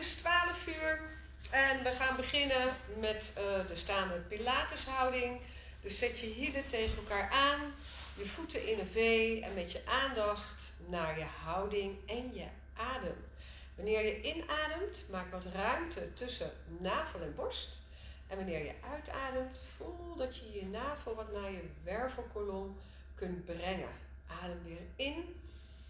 is 12 uur en we gaan beginnen met de staande pilateshouding. Dus zet je hielen tegen elkaar aan, je voeten in een V en met je aandacht naar je houding en je adem. Wanneer je inademt, maak wat ruimte tussen navel en borst. En wanneer je uitademt, voel dat je je navel wat naar je wervelkolom kunt brengen. Adem weer in.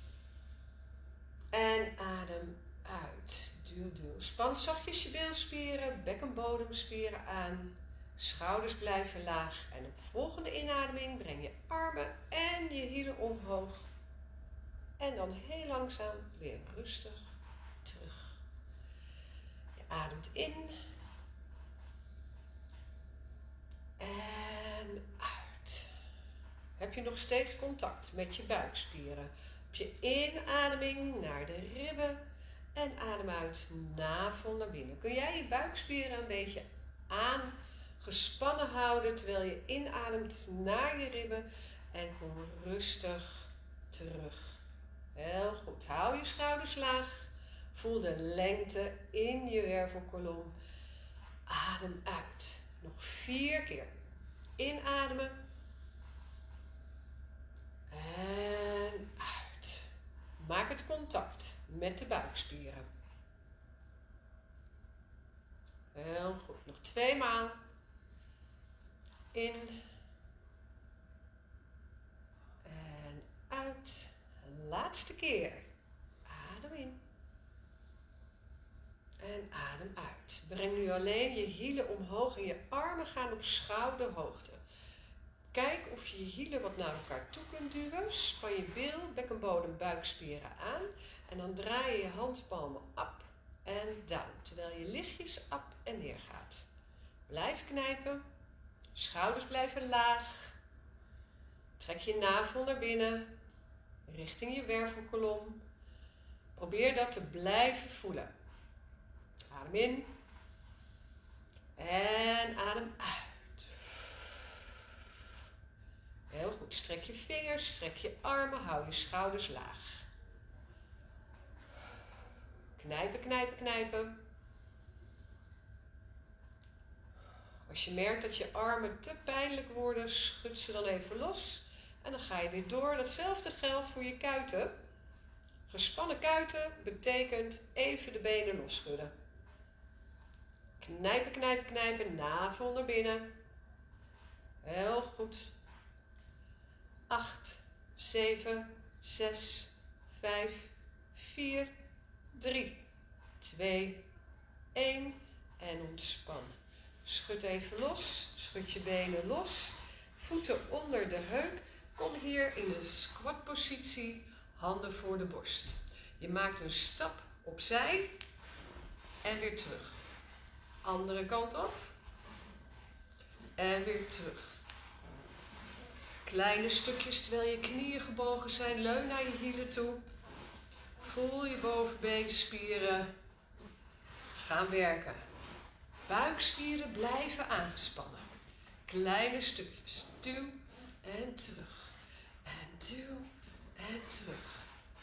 En adem uit. Duw, duw. Span zachtjes je bilspieren, bekkenbodemspieren aan. Schouders blijven laag. En op volgende inademing breng je armen en je hielen omhoog. En dan heel langzaam weer rustig terug. Je ademt in. En uit. Heb je nog steeds contact met je buikspieren? Op je inademing naar de ribben en adem uit, navel naar binnen. Kun jij je buikspieren een beetje aangespannen houden terwijl je inademt naar je ribben en kom rustig terug. Heel goed. Hou je schouders laag. Voel de lengte in je wervelkolom. Adem uit. Nog 4 keer. Inademen. En uit. Maak het contact met de buikspieren. Heel goed. Nog 2 maal. In. En uit. Laatste keer. Adem in. En adem uit. Breng nu alleen je hielen omhoog en je armen gaan op schouderhoogte. Kijk of je je hielen wat naar elkaar toe kunt duwen. Span je bil, bekkenbodem, buikspieren aan. En dan draai je je handpalmen up en down. Terwijl je lichtjes up en neer gaat. Blijf knijpen. Schouders blijven laag. Trek je navel naar binnen. Richting je wervelkolom. Probeer dat te blijven voelen. Adem in. En adem uit. Heel goed. Strek je vingers, strek je armen, hou je schouders laag. Knijpen, knijpen, knijpen. Als je merkt dat je armen te pijnlijk worden, schud ze dan even los. En dan ga je weer door. Datzelfde geldt voor je kuiten. Gespannen kuiten betekent even de benen losschudden. Knijpen, knijpen, knijpen. Navel naar binnen. Heel goed. 8, 7, 6, 5, 4, 3, 2, 1 en ontspan. Schud even los. Schud je benen los. Voeten onder de heup. Kom hier in een squat positie. Handen voor de borst. Je maakt een stap opzij en weer terug. Andere kant op. En weer terug. Kleine stukjes terwijl je knieën gebogen zijn. Leun naar je hielen toe. Voel je bovenbeenspieren gaan werken. Buikspieren blijven aangespannen. Kleine stukjes. Duw en terug. En duw en terug.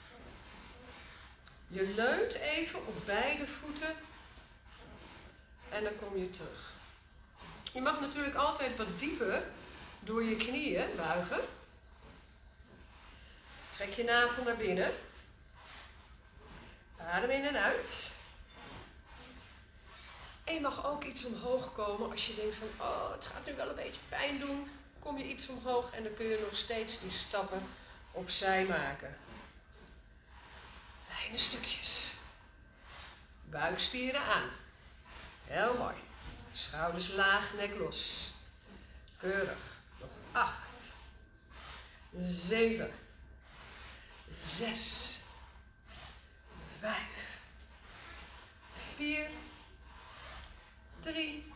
Je leunt even op beide voeten. En dan kom je terug. Je mag natuurlijk altijd wat dieper door je knieën buigen. Trek je navel naar binnen. Adem in en uit. En je mag ook iets omhoog komen als je denkt van, oh, het gaat nu wel een beetje pijn doen. Kom je iets omhoog en dan kun je nog steeds die stappen opzij maken. Kleine stukjes. Buikspieren aan. Heel mooi. Schouders laag, nek los. Keurig. Nog 8. 7. 6. 5. 4. 3.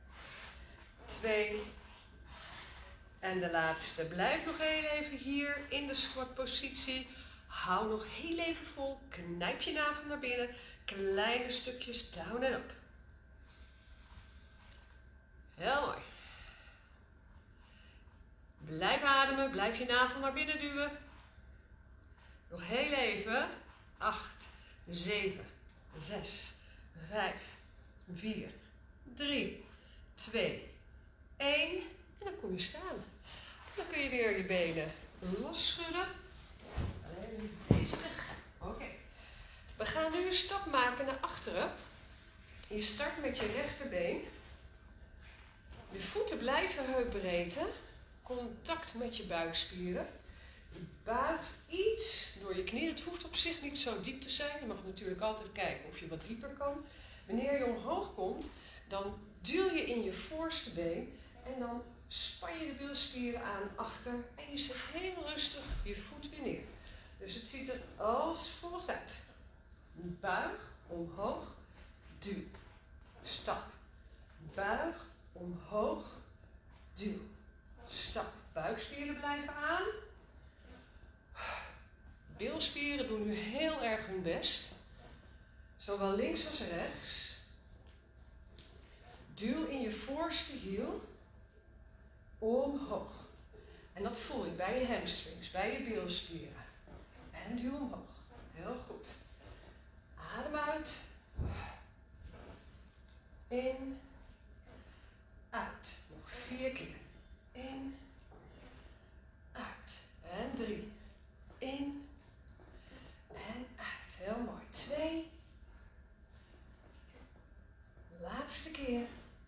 2. En de laatste. Blijf nog heel even hier in de squat positie. Hou nog heel even vol. Knijp je navel naar binnen. Kleine stukjes down en up. Heel mooi. Blijf ademen. Blijf je navel naar binnen duwen. Nog heel even. 8, 7, 6, 5, 4, 3, 2, 1. En dan kom je staan. Dan kun je weer je benen losschudden. Alleen deze weg. Oké. We gaan nu een stap maken naar achteren. Je start met je rechterbeen. Je voeten blijven heupbreedte. Contact met je buikspieren. Je buigt iets door je knie. Het hoeft op zich niet zo diep te zijn. Je mag natuurlijk altijd kijken of je wat dieper kan. Wanneer je omhoog komt, dan duw je in je voorste been. En dan span je de bilspieren aan achter. En je zet heel rustig je voet weer neer. Dus het ziet er als volgt uit. Buig, omhoog, duw. Stap. Buig, omhoog, duw. Stap. Buikspieren blijven aan. Bilspieren doen nu heel erg hun best. Zowel links als rechts. Duw in je voorste hiel. Omhoog. En dat voel je bij je hamstrings, bij je bilspieren. En duw omhoog. Heel goed. Adem uit. In. Uit. Nog 4 keer. In. Uit. En 3. In. En uit. Heel mooi. 2. Laatste keer.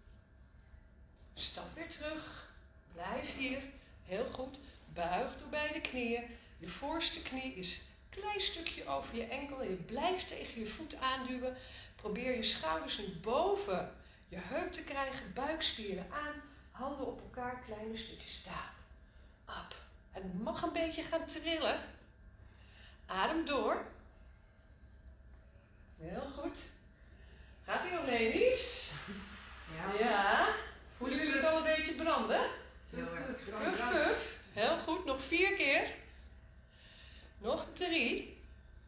Stap weer terug. Blijf hier. Heel goed. Buig door beide knieën. Je voorste knie is een klein stukje over je enkel. Je blijft tegen je voet aanduwen. Probeer je schouders nu boven je heup te krijgen. Buikspieren aan. Handen op elkaar. Kleine stukjes down. Up. Het mag een beetje gaan trillen. Adem door. Heel goed. Gaat ie nog, ladies? Ja. Voelen jullie het al een beetje branden? Heel erg. Kuf, kuf. Heel goed. Nog 4 keer. Nog 3.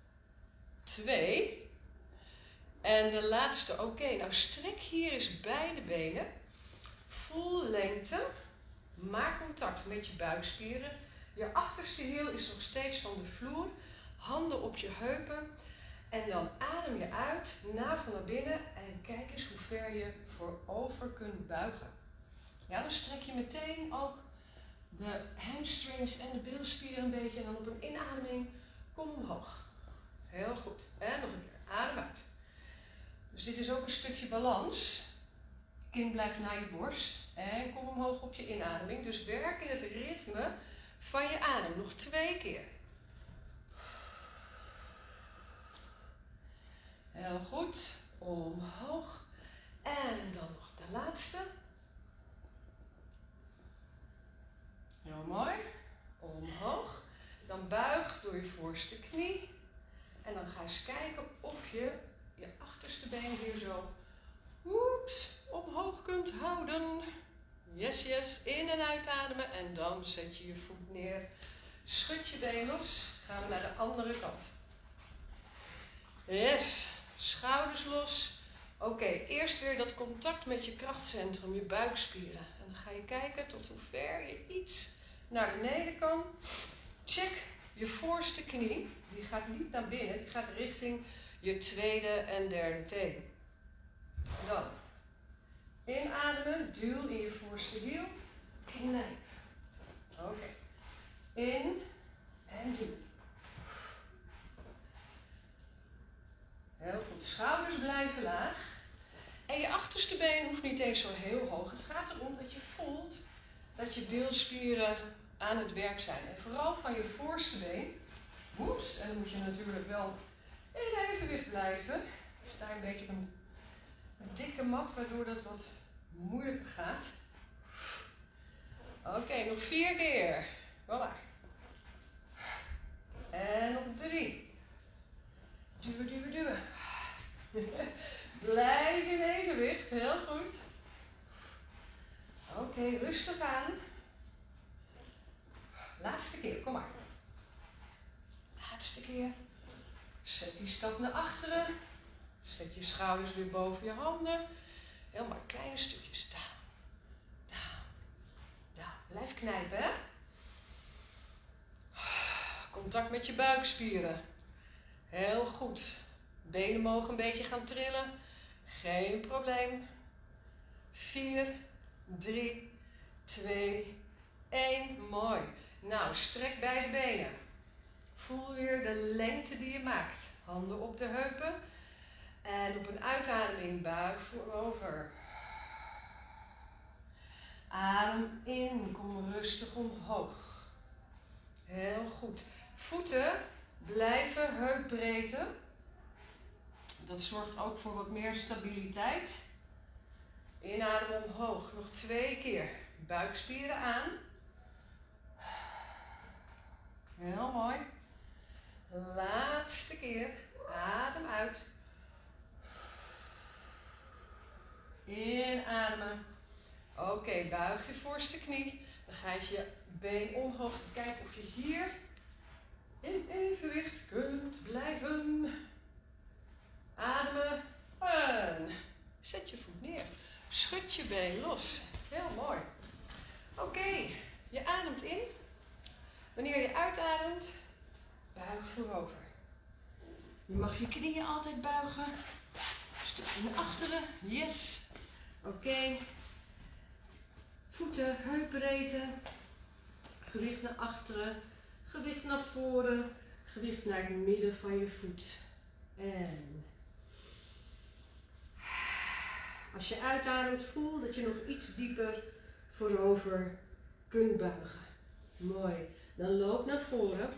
2. En de laatste. Oké, nou strek hier eens beide benen. Voel lengte. Maak contact met je buikspieren. Je achterste hiel is nog steeds van de vloer. Handen op je heupen. En dan adem je uit, navel naar binnen en kijk eens hoe ver je voorover kunt buigen. Ja, dan strek je meteen ook de hamstrings en de bilspieren een beetje en dan op een inademing kom omhoog. Heel goed. En nog een keer. Adem uit. Dus dit is ook een stukje balans. Kin blijft naar je borst en kom omhoog op je inademing. Dus werk in het ritme van je adem. Nog 2 keer. Heel goed. Omhoog. En dan nog de laatste. Heel mooi. Omhoog. Dan buig door je voorste knie. En dan ga eens kijken of je je achterste been hier zo omhoog kunt houden. Yes, yes. In- en uitademen. En dan zet je je voet neer. Schud je been los. Gaan we naar de andere kant. Yes. Schouders los. Oké, eerst weer dat contact met je krachtcentrum, je buikspieren. En dan ga je kijken tot hoe ver je iets naar beneden kan. Check je voorste knie. Die gaat niet naar binnen, die gaat richting je tweede en derde teen. Dan inademen, duw in je voorste hiel. Knijp. Oké. In en duw. Heel goed. Schouders blijven laag. En je achterste been hoeft niet eens zo heel hoog. Het gaat erom dat je voelt dat je bilspieren aan het werk zijn. En vooral van je voorste been. Oeps. En dan moet je natuurlijk wel in evenwicht blijven. Ik sta een beetje op een dikke mat, waardoor dat wat moeilijker gaat. Oké, nog 4 keer. Kom maar. En nog 3. Duwen, duwen, duwen. Blijf in evenwicht, heel goed. Oké, rustig aan. Laatste keer, kom maar. Laatste keer. Zet die stap naar achteren. Zet je schouders weer boven je handen. Helemaal kleine stukjes. Down, down, down. Blijf knijpen, hè. Contact met je buikspieren. Heel goed. Benen mogen een beetje gaan trillen. Geen probleem. 4, 3, 2, 1. Mooi. Nou, strek beide benen. Voel weer de lengte die je maakt. Handen op de heupen. En op een uitademing buig voorover. Adem in, kom rustig omhoog. Heel goed. Voeten blijven heupbreedte. Dat zorgt ook voor wat meer stabiliteit. Inademen omhoog. Nog 2 keer. Buikspieren aan. Heel mooi. Laatste keer. Adem uit. Inademen. Oké, buig je voorste knie. Dan ga je je been omhoog. Kijken of je hier in evenwicht kunt blijven. Ademen. En zet je voet neer. Schud je been los. Heel mooi. Oké, je ademt in. Wanneer je uitademt, buig voorover. Je mag je knieën altijd buigen. Een stukje naar achteren. Yes. Oké. Voeten, heupbreedte. Gewicht naar achteren. Gewicht naar voren. Gewicht naar het midden van je voet. En als je uitademt, voel dat je nog iets dieper voorover kunt buigen. Mooi. Dan loop naar voren.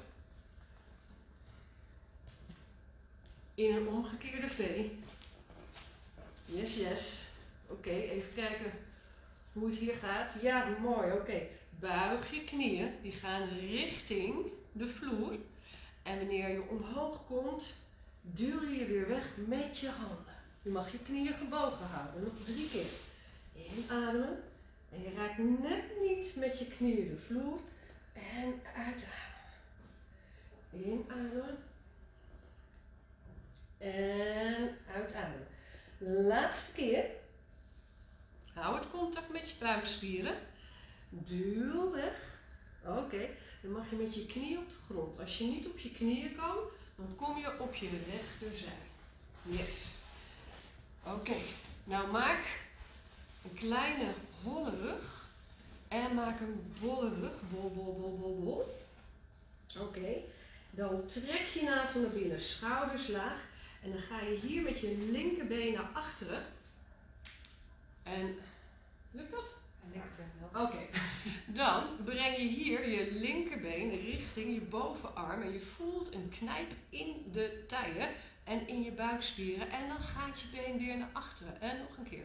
In een omgekeerde V. Yes, yes. Oké, even kijken hoe het hier gaat. Ja, mooi. Oké. Buig je knieën. Die gaan richting de vloer. En wanneer je omhoog komt, duw je weer weg met je handen. Je mag je knieën gebogen houden. Nog 3 keer. Inademen. En je raakt net niet met je knieën de vloer. En uitademen. Inademen. En uitademen. Laatste keer. Hou het contact met je buikspieren. Duw weg. Oké. Dan mag je met je knie op de grond. Als je niet op je knieën kan, dan kom je op je rechterzij. Yes. Oké. Nou maak een kleine holle rug. En maak een bolle rug. Bol, bol, bol, bol, bol. Oké. Dan trek je navel naar binnen. Schouders laag. En dan ga je hier met je linkerbeen naar achteren. En lukt dat? Oké. Dan breng je hier je linkerbeen richting je bovenarm. En je voelt een knijp in de taille en in je buikspieren. En dan gaat je been weer naar achteren. En nog een keer.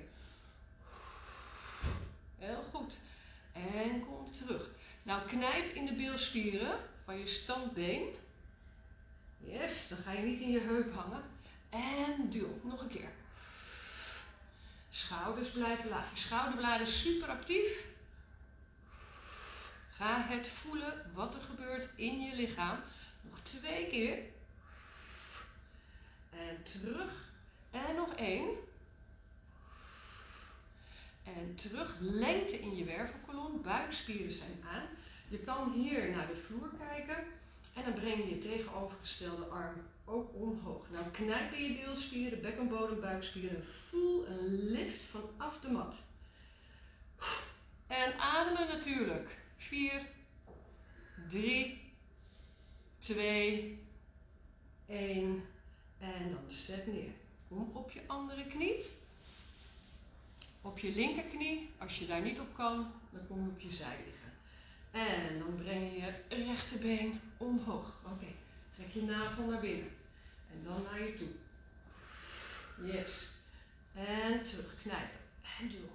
Heel goed. En kom terug. Nou, knijp in de bilspieren van je standbeen. Yes, dan ga je niet in je heup hangen. En duw. Nog een keer. Schouders blijven laag. Je schouderbladen super actief. Ga het voelen wat er gebeurt in je lichaam. Nog 2 keer. En terug. En nog 1. En terug. Lengte in je wervelkolom. Buikspieren zijn aan. Je kan hier naar de vloer kijken. En dan breng je je tegenovergestelde arm ook omhoog. Nou, knijp in je bilspieren, bekkenbodem, buikspieren. En voel een lift vanaf de mat. En ademen natuurlijk. 4, 3, 2, 1. En dan zet neer. Kom op je andere knie. Op je linkerknie. Als je daar niet op kan, dan kom je op je zij liggen. En dan breng je je rechterbeen omhoog. Oké. Trek je navel naar binnen. En dan naar je toe. Yes. En terug. Knijpen. En duw.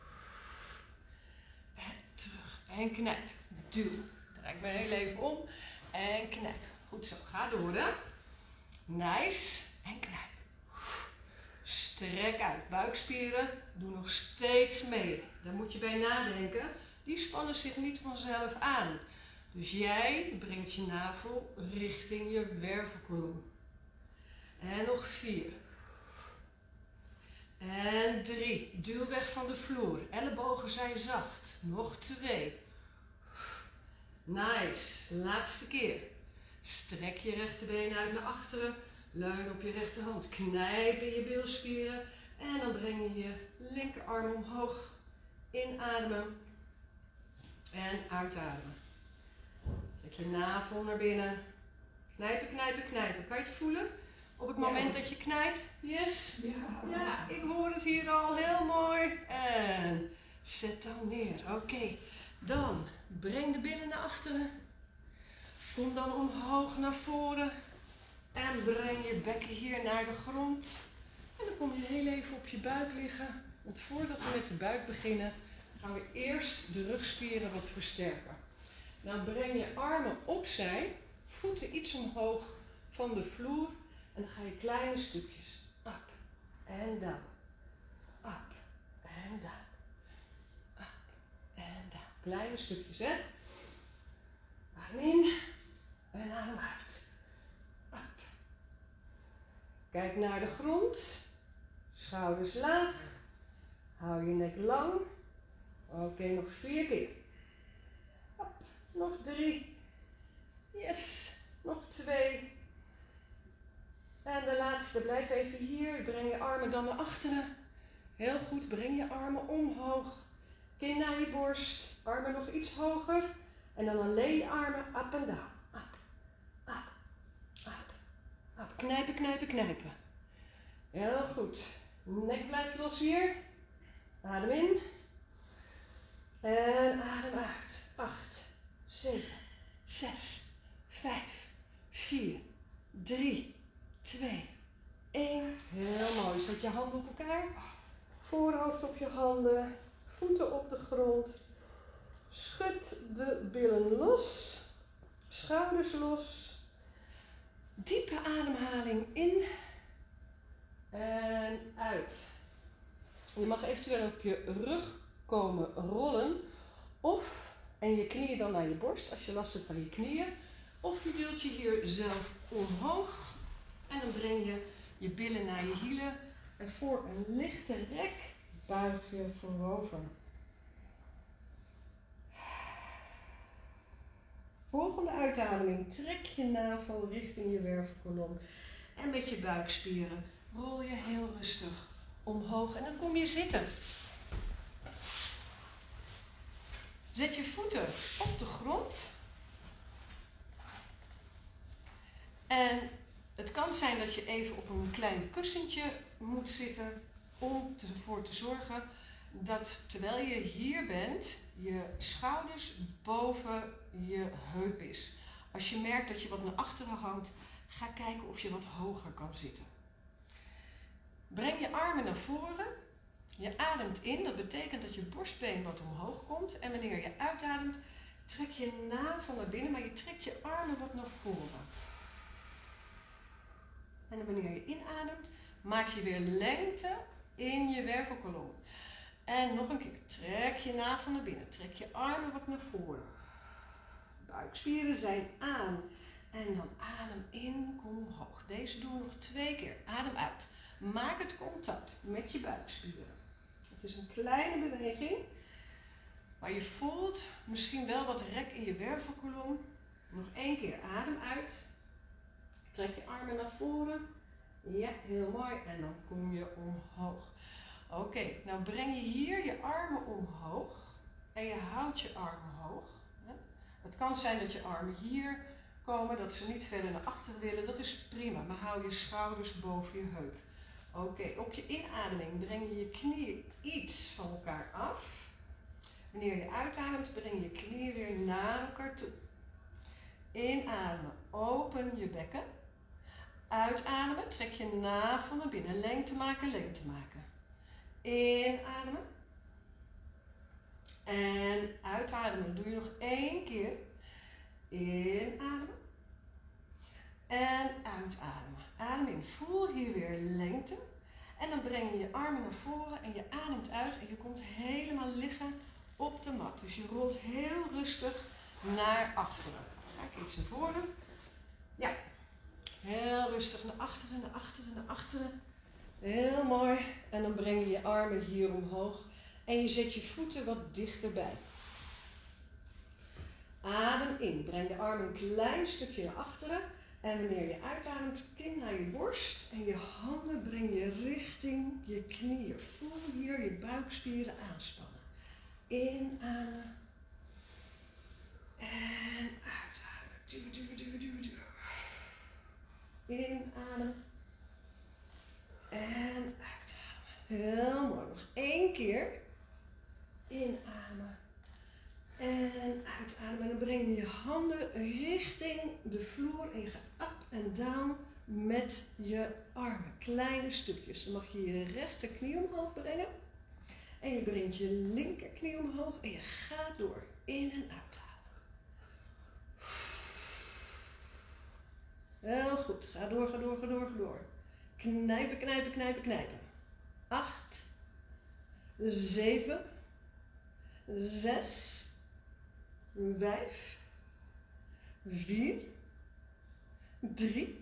En terug. En knijp. Duw. Draai ik me heel even om. En knijp. Goed zo. Ga door hè. Nice. En knijp. Strek uit. Buikspieren. Doe nog steeds mee. Daar moet je bij nadenken. Die spannen zich niet vanzelf aan. Dus jij brengt je navel richting je wervelkolom. En nog 4. En 3. Duw weg van de vloer. Ellebogen zijn zacht. Nog 2. Nice. Laatste keer. Strek je rechterbeen uit naar achteren. Leun op je rechterhand. Knijp in je bilspieren. En dan breng je je linkerarm omhoog. Inademen. En uitademen. Trek je navel naar binnen. Knijpen, knijpen, knijpen. Kan je het voelen? Op het moment dat je knijpt. Yes? Ja, ik hoor het hier al. Heel mooi. En zet dan neer. Oké. Dan breng de billen naar achteren. Kom dan omhoog naar voren. En breng je bekken hier naar de grond. En dan kom je heel even op je buik liggen. Want voordat we met de buik beginnen, gaan we eerst de rugspieren wat versterken. Dan breng je armen opzij, voeten iets omhoog van de vloer. En dan ga je kleine stukjes. Up en down. Up en down. Up en down. Kleine stukjes, hè. Adem in en adem uit. Up. Kijk naar de grond. Schouders laag. Hou je nek lang. Oké, nog 4 keer. Up. Nog 3. Yes. Nog 2. En de laatste, blijf even hier. Breng je armen dan naar achteren. Heel goed, breng je armen omhoog. Kin naar je borst. Armen nog iets hoger. En dan alleen je armen up en down. Up, up, up, up. Knijpen, knijpen, knijpen. Heel goed. Nek blijft los hier. Adem in. En adem uit. 8, 7, 6, 5, 4, 3, 2, 1. Heel mooi. Zet je handen op elkaar. Voorhoofd op je handen. Voeten op de grond. Schud de billen los. Schouders los. Diepe ademhaling in. En uit. Je mag eventueel op je rug komen rollen. En je knieën dan naar je borst als je last hebt van je knieën. Of je duwt je hier zelf omhoog. En dan breng je je billen naar je hielen. En voor een lichte rek buig je voorover. Volgende uitademing. Trek je navel richting je wervelkolom. En met je buikspieren rol je heel rustig omhoog. En dan kom je zitten. Zet je voeten op de grond. En het kan zijn dat je even op een klein kussentje moet zitten om ervoor te zorgen dat terwijl je hier bent, je schouders boven je heup is. Als je merkt dat je wat naar achteren hangt, ga kijken of je wat hoger kan zitten. Breng je armen naar voren. Je ademt in, dat betekent dat je borstbeen wat omhoog komt. En wanneer je uitademt, trek je navel naar binnen, maar je trekt je armen wat naar voren. En wanneer je inademt, maak je weer lengte in je wervelkolom. En nog een keer, trek je navel naar binnen, trek je armen wat naar voren. Buikspieren zijn aan. En dan adem in, kom omhoog. Deze doen we nog 2 keer. Adem uit. Maak het contact met je buikspieren. Het is een kleine beweging. Maar je voelt misschien wel wat rek in je wervelkolom. Nog 1 keer. Adem uit. Trek je armen naar voren. Ja, heel mooi. En dan kom je omhoog. Oké, nou breng je hier je armen omhoog. En je houdt je armen hoog. Het kan zijn dat je armen hier komen, dat ze niet verder naar achteren willen. Dat is prima, maar hou je schouders boven je heup. Oké, op je inademing breng je je knieën iets van elkaar af. Wanneer je uitademt, breng je je knieën weer naar elkaar toe. Inademen, open je bekken. Uitademen, trek je navel naar binnen. Lengte maken, lengte maken. Inademen. En uitademen. Doe je nog 1 keer. Inademen. En uitademen. Adem in. Voel hier weer lengte. En dan breng je je armen naar voren en je ademt uit. En je komt helemaal liggen op de mat. Dus je rolt heel rustig naar achteren. Ga ik iets naar voren. Ja. Heel rustig naar achteren, naar achteren, naar achteren. Heel mooi. En dan breng je je armen hier omhoog. En je zet je voeten wat dichterbij. Adem in. Breng de armen een klein stukje naar achteren. En wanneer je uitademt, kin naar je borst en je handen breng je richting je knieën. Voel hier je buikspieren aanspannen. Inademen. En uitademen. Duwen, duwen, duwen, duwen, duwen. Inademen. En uitademen. Heel mooi. Nog 1 keer. Inademen. En uitademen. En dan breng je je handen richting de vloer. En je gaat up en down met je armen. Kleine stukjes. Dan mag je je rechterknie omhoog brengen. En je brengt je linkerknie omhoog. En je gaat door. In en uitademen. Heel goed. Ga door, ga door, ga door, ga door. Knijpen, knijpen, knijpen, knijpen. 8, 7, 6, 5, 4, 3,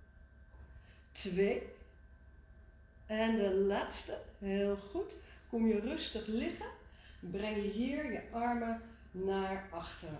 2. En de laatste. Heel goed. Kom je rustig liggen. Breng je hier je armen naar achteren.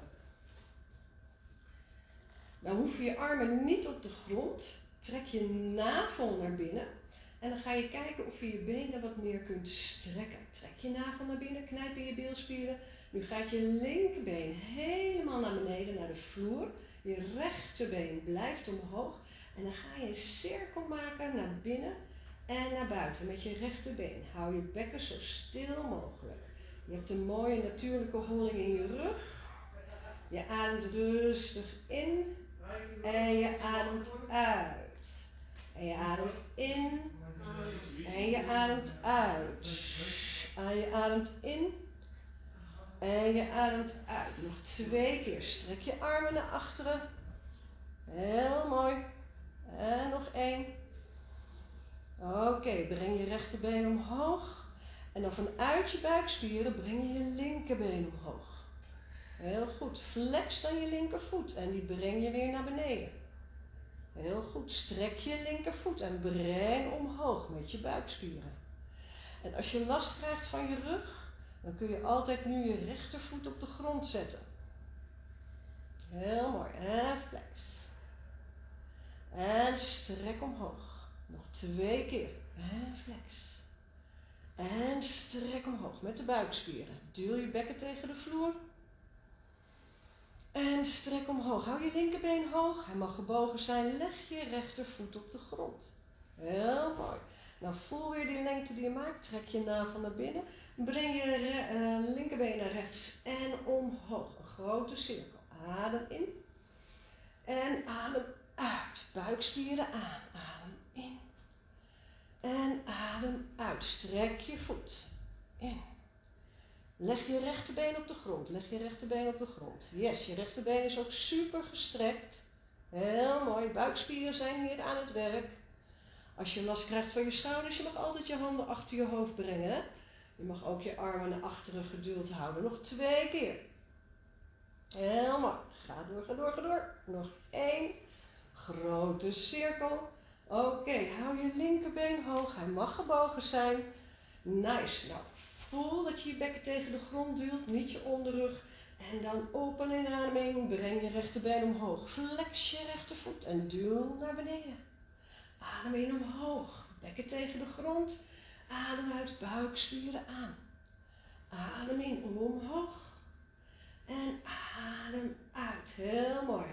Dan hoeven je armen niet op de grond. Trek je navel naar binnen. En dan ga je kijken of je je benen wat meer kunt strekken. Trek je navel naar binnen, knijp in je bilspieren. Nu gaat je linkerbeen helemaal naar beneden, naar de vloer. Je rechterbeen blijft omhoog. En dan ga je een cirkel maken naar binnen en naar buiten met je rechterbeen. Hou je bekken zo stil mogelijk. Je hebt een mooie natuurlijke holling in je rug. Je ademt rustig in en je ademt uit. En je ademt in en je ademt uit. En je ademt in en je ademt uit. Nog 2 keer. Strek je armen naar achteren. Heel mooi. En nog 1. Oké, breng je rechterbeen omhoog. En dan vanuit je buikspieren breng je je linkerbeen omhoog. Heel goed. Flex dan je linkervoet en die breng je weer naar beneden. Heel goed. Strek je linkervoet en breng omhoog met je buikspieren. En als je last krijgt van je rug, dan kun je altijd nu je rechtervoet op de grond zetten. Heel mooi. En flex. En strek omhoog. Nog 2 keer. En flex. En strek omhoog met de buikspieren. Duw je bekken tegen de vloer. En strek omhoog. Hou je linkerbeen hoog. Hij mag gebogen zijn. Leg je rechtervoet op de grond. Heel mooi. Nou, voel weer die lengte die je maakt. Trek je navel naar binnen. Breng je linkerbeen naar rechts en omhoog. Een grote cirkel. Adem in. En adem uit. Buikspieren aan. Adem in. En adem uit. Strek je voet. In. Leg je rechterbeen op de grond. Leg je rechterbeen op de grond. Yes, je rechterbeen is ook super gestrekt. Heel mooi. Buikspieren zijn hier aan het werk. Als je last krijgt van je schouders, je mag altijd je handen achter je hoofd brengen. Hè? Je mag ook je armen naar achteren geduld houden. Nog 2 keer. Heel mooi. Ga door, ga door, ga door. Nog 1. Grote cirkel. Oké, hou je linkerbeen hoog. Hij mag gebogen zijn. Nice. Nou, voel dat je je bekken tegen de grond duwt, niet je onderrug. En dan op een inademing, breng je rechterbeen omhoog. Flex je rechtervoet en duw naar beneden. Adem in omhoog, bekken tegen de grond. Adem uit, buikspieren aan. Adem in omhoog. En adem uit. Heel mooi.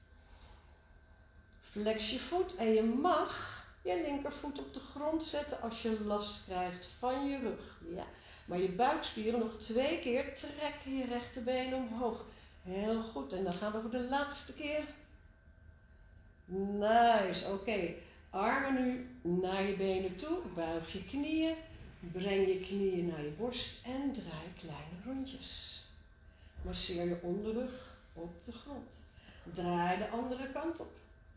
Flex je voet en je mag je linkervoet op de grond zetten als je last krijgt van je rug. Ja. Maar je buikspieren nog 2 keer. Trek je rechterbeen omhoog. Heel goed. En dan gaan we voor de laatste keer. Nice. Oké. Armen nu naar je benen toe. Buig je knieën. Breng je knieën naar je borst. En draai kleine rondjes. Masseer je onderrug op de grond. Draai de andere kant op.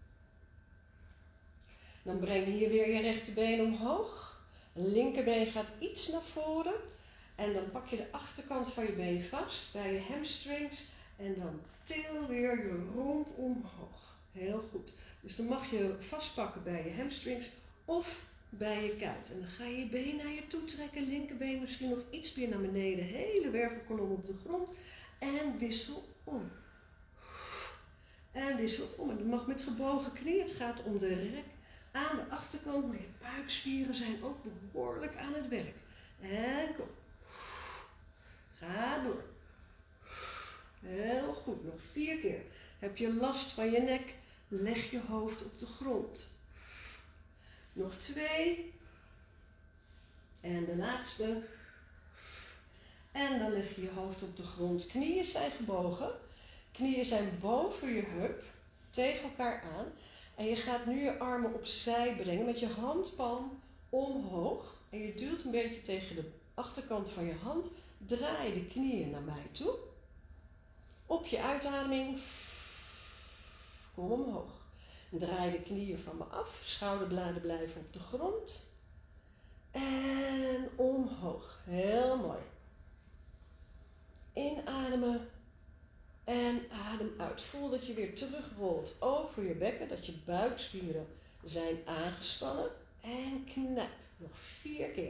Dan breng je hier weer je rechterbeen omhoog. Linkerbeen gaat iets naar voren. En dan pak je de achterkant van je been vast bij je hamstrings. En dan til weer je romp omhoog. Heel goed. Dus dan mag je vastpakken bij je hamstrings of bij je kuit. En dan ga je je been naar je toe trekken. Linkerbeen misschien nog iets meer naar beneden. Hele wervelkolom op de grond. En wissel om. En En wissel om. En dat mag met gebogen knie. Het gaat om de rek aan de achterkant, maar je buikspieren zijn ook behoorlijk aan het werk. En kom. Ga door. Heel goed, nog 4 keer. Heb je last van je nek? Leg je hoofd op de grond. Nog 2. En de laatste. En dan leg je je hoofd op de grond. Knieën zijn gebogen. Knieën zijn boven je heup, tegen elkaar aan. En je gaat nu je armen opzij brengen met je handpalm omhoog. En je duwt een beetje tegen de achterkant van je hand. Draai de knieën naar mij toe. Op je uitademing. Kom omhoog. Draai de knieën van me af. Schouderbladen blijven op de grond. En omhoog. Heel mooi. Inademen. En adem uit. Voel dat je weer terugrolt over je bekken. Dat je buikspieren zijn aangespannen. En knijp. Nog 4 keer.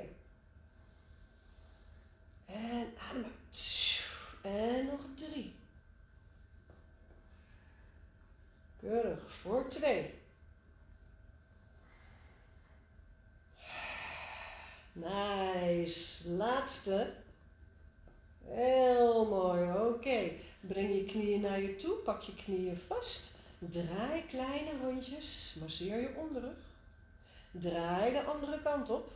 En adem uit. En nog 3. Keurig. Voor 2. Nice. Laatste. Heel mooi. Oké. Breng je knieën naar je toe. Pak je knieën vast. Draai kleine rondjes. Masseer je onderrug. Draai de andere kant op.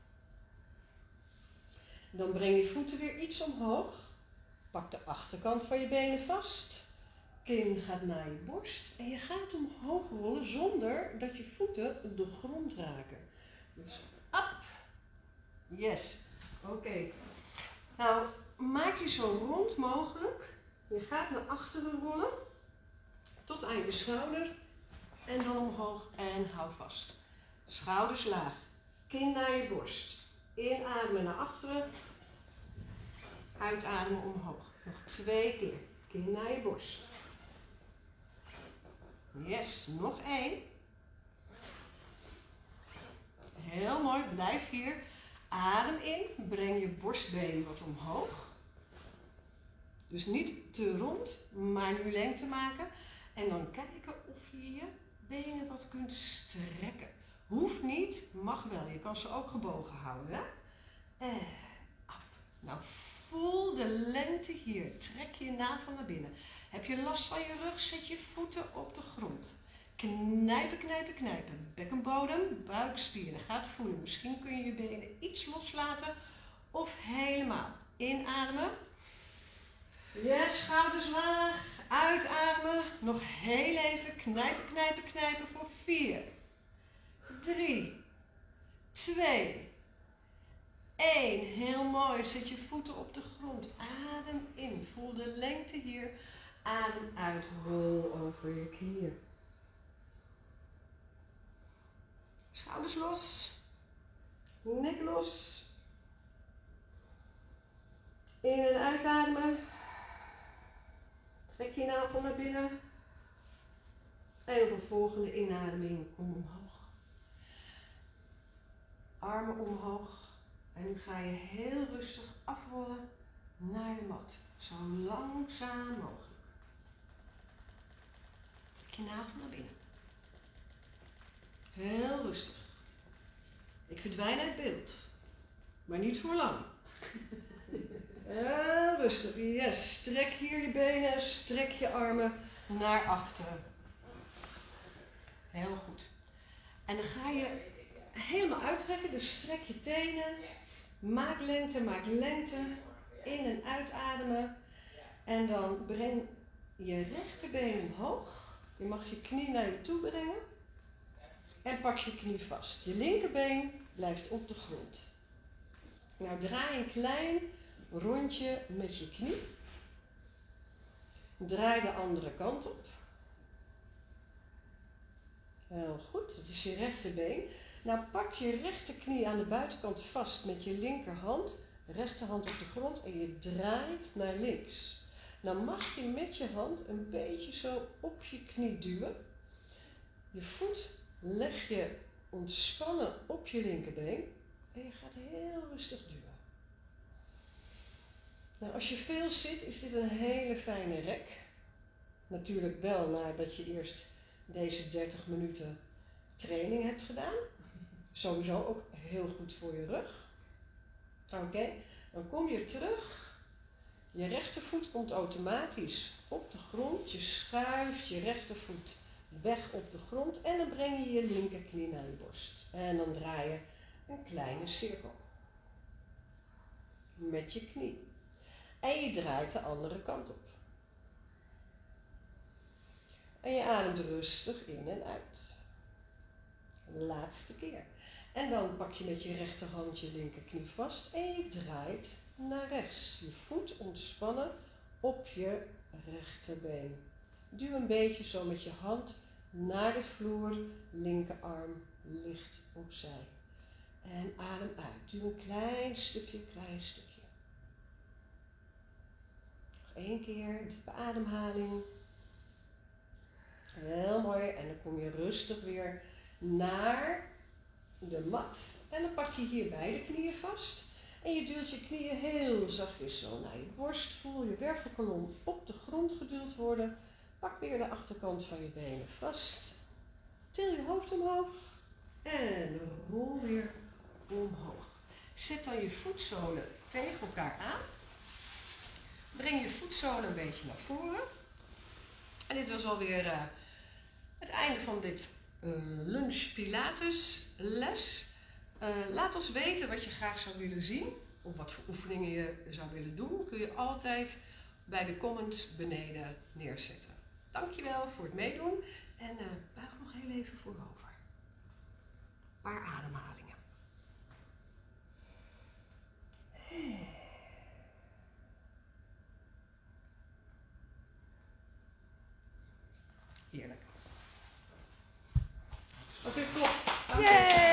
Dan breng je voeten weer iets omhoog. Pak de achterkant van je benen vast. Kin gaat naar je borst. En je gaat omhoog rollen zonder dat je voeten de grond raken. Dus up. Yes. Oké. Nou, maak je zo rond mogelijk. Je gaat naar achteren rollen. Tot aan je schouder. En dan omhoog en hou vast. Schouders laag. Kin naar je borst. Inademen naar achteren. Uitademen omhoog. Nog 2 keer. Kin naar je borst. Yes, nog 1. Heel mooi, blijf hier. Adem in, breng je borstbeen wat omhoog. Dus niet te rond, maar nu lengte maken. En dan kijken of je je benen wat kunt strekken. Hoeft niet, mag wel. Je kan ze ook gebogen houden. Hè? En op. Nou, voel de lengte hier. Trek je navel naar binnen. Heb je last van je rug, zet je voeten op de grond. Knijpen, knijpen, knijpen. Bekkenbodem, buikspieren. Gaat voelen. Misschien kun je je benen iets loslaten of helemaal. Inademen. Yes, schouders laag. Uitademen. Nog heel even. Knijpen, knijpen, knijpen voor 4, 3, 2, 1. Heel mooi. Zet je voeten op de grond. Adem in. Voel de lengte hier. Adem uit. Rol over je knieën. Schouders los. Nek los. In- en uitademen. Trek je navel naar binnen. En op de volgende inademing kom omhoog. Armen omhoog. En nu ga je heel rustig afrollen naar de mat. Zo langzaam mogelijk. Trek je navel naar binnen. Heel rustig. Ik verdwijn uit beeld. Maar niet voor lang. Heel rustig. Yes. Strek hier je benen. Strek je armen naar achteren. Heel goed. En dan ga je helemaal uittrekken. Dus strek je tenen. Maak lengte, maak lengte. In- en uitademen. En dan breng je rechterbeen omhoog. Je mag je knie naar je toe brengen. En pak je knie vast. Je linkerbeen blijft op de grond. Nou, draai een klein rondje met je knie. Draai de andere kant op. Heel goed, dat is je rechterbeen. Nou, pak je rechterknie aan de buitenkant vast met je linkerhand. Rechterhand op de grond en je draait naar links. Nou mag je met je hand een beetje zo op je knie duwen. Je voet leg je ontspannen op je linkerbeen. En je gaat heel rustig duwen. Nou, als je veel zit, is dit een hele fijne rek. Natuurlijk wel nadat je eerst deze 30 minuten training hebt gedaan. Sowieso ook heel goed voor je rug. Oké, dan kom je terug. Je rechtervoet komt automatisch op de grond. Je schuift je rechtervoet weg op de grond en dan breng je je linkerknie naar je borst. En dan draai je een kleine cirkel met je knie. En je draait de andere kant op. En je ademt rustig in en uit. Laatste keer. En dan pak je met je rechterhand je linkerknie vast en je draait naar rechts. Je voet ontspannen op je rechterbeen. Duw een beetje zo met je hand naar de vloer, linkerarm licht opzij. En adem uit. Duw een klein stukje, klein stukje. Nog 1 keer, diepe ademhaling. Heel mooi. En dan kom je rustig weer naar de mat. En dan pak je hier beide knieën vast. En je duwt je knieën heel zachtjes zo naar je borst. Voel je wervelkolom op de grond geduwd worden. Pak weer de achterkant van je benen vast. Til je hoofd omhoog. En rol weer omhoog. Zet dan je voetzolen tegen elkaar aan. Breng je voetzolen een beetje naar voren. En dit was alweer het einde van dit lunch Pilates les. Laat ons weten wat je graag zou willen zien. Of wat voor oefeningen je zou willen doen. Kun je altijd bij de comments beneden neerzetten. Dankjewel voor het meedoen. En buig nog heel even voorover. Een paar ademhalingen. Heerlijk. Oké, klop. Dank je.